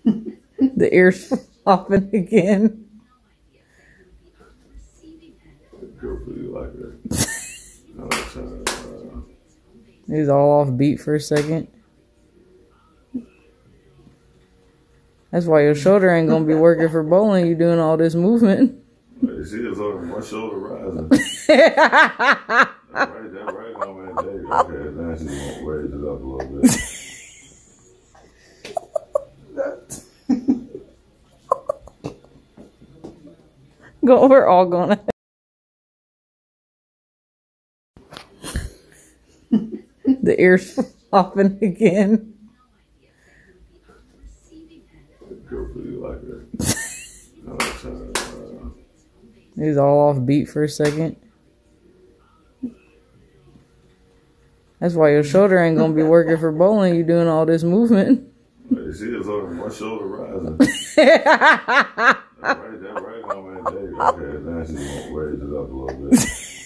The ears flopping again. He's all off beat for a second. That's why your shoulder ain't gonna be working for bowling. You doing all this movement. You see, it's on one shoulder rising. That right on that day. Okay, now she's gonna raise it up a little bit. We're all gonna. The ears flopping again. He's all off beat for a second. That's why your shoulder ain't gonna be working for bowling. You doing all this movement. You see, it's on one shoulder rising. That right on that day. Okay, now she's gonna raise it up a little bit.